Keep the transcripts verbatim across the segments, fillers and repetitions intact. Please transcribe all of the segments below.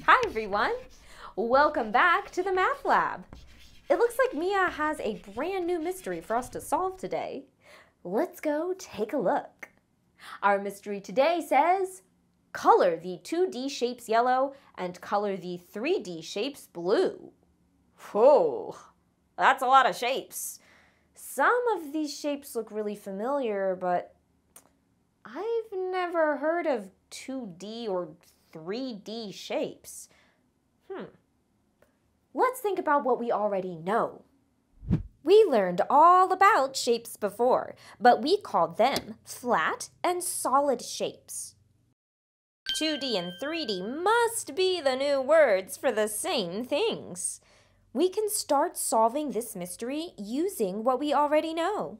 Hi everyone! Welcome back to the Math Lab. It looks like Mia has a brand new mystery for us to solve today. Let's go take a look. Our mystery today says, color the two D shapes yellow and color the three D shapes blue. Whoa, that's a lot of shapes. Some of these shapes look really familiar, but I've never heard of two D or three D shapes. Hmm. Let's think about what we already know. We learned all about shapes before, but we called them flat and solid shapes. two D and three D must be the new words for the same things. We can start solving this mystery using what we already know.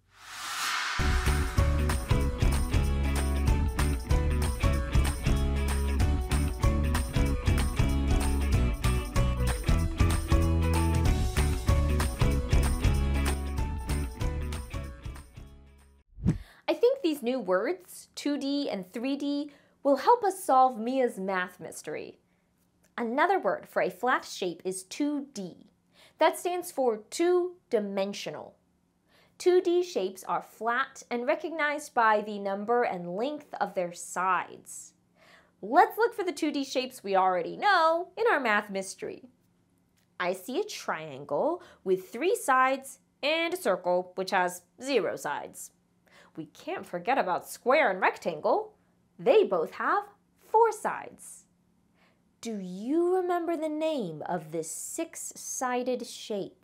I think these new words, two D and three D, will help us solve Mia's math mystery. Another word for a flat shape is two D. That stands for two-dimensional. two D shapes are flat and recognized by the number and length of their sides. Let's look for the two D shapes we already know in our math mystery. I see a triangle with three sides and a circle which has zero sides. We can't forget about square and rectangle. They both have four sides. Do you remember the name of this six-sided shape?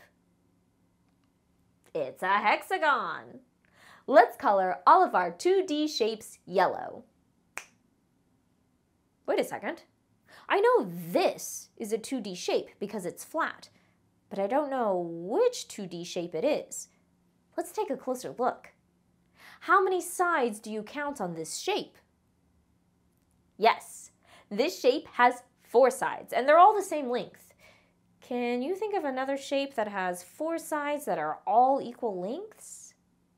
It's a hexagon. Let's color all of our two D shapes yellow. Wait a second. I know this is a two D shape because it's flat, but I don't know which two D shape it is. Let's take a closer look. How many sides do you count on this shape? Yes, this shape has four sides, and they're all the same length. Can you think of another shape that has four sides that are all equal lengths?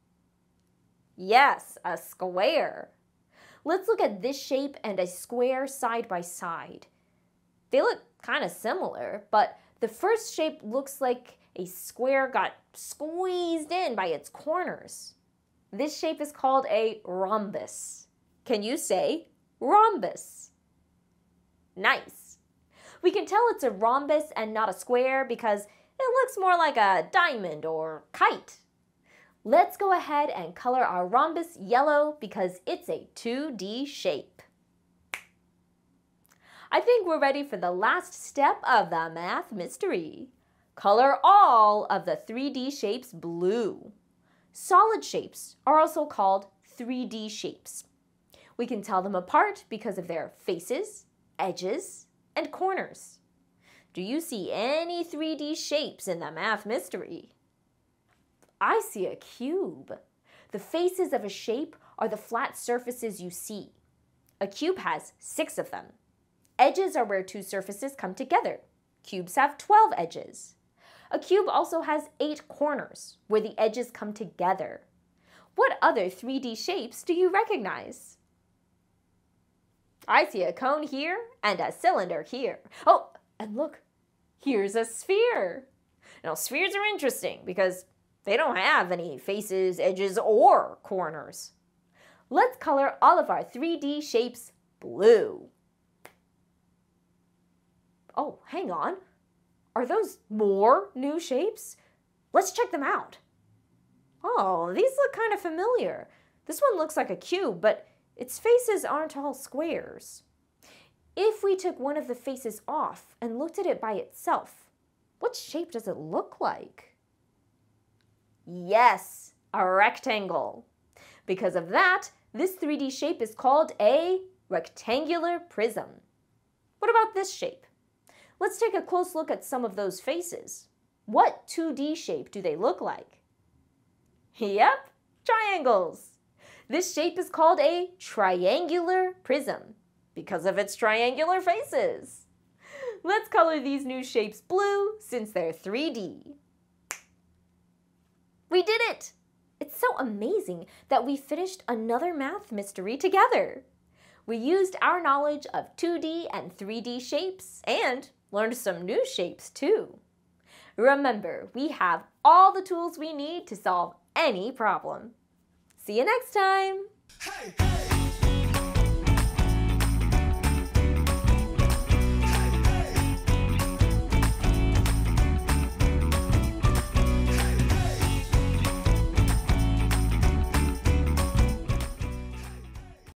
Yes, a square. Let's look at this shape and a square side by side. They look kind of similar, but the first shape looks like a square got squeezed in by its corners. This shape is called a rhombus. Can you say rhombus? Nice. We can tell it's a rhombus and not a square because it looks more like a diamond or kite. Let's go ahead and color our rhombus yellow because it's a two D shape. I think we're ready for the last step of the math mystery. Color all of the three D shapes blue. Solid shapes are also called three D shapes. We can tell them apart because of their faces, edges, and corners. Do you see any three D shapes in the math mystery? I see a cube. The faces of a shape are the flat surfaces you see. A cube has six of them. Edges are where two surfaces come together. Cubes have twelve edges. A cube also has eight corners, where the edges come together. What other three D shapes do you recognize? I see a cone here and a cylinder here. Oh, and look, here's a sphere. Now, spheres are interesting because they don't have any faces, edges, or corners. Let's color all of our three D shapes blue. Oh, hang on. Are those more new shapes? Let's check them out. Oh, these look kind of familiar. This one looks like a cube, but its faces aren't all squares. If we took one of the faces off and looked at it by itself, what shape does it look like? Yes, a rectangle. Because of that, this three D shape is called a rectangular prism. What about this shape? Let's take a close look at some of those faces. What two D shape do they look like? Yep, triangles. This shape is called a triangular prism because of its triangular faces. Let's color these new shapes blue since they're three D. We did it! It's so amazing that we finished another math mystery together. We used our knowledge of two D and three D shapes and learned some new shapes too. Remember, we have all the tools we need to solve any problem. See you next time! Hey, hey.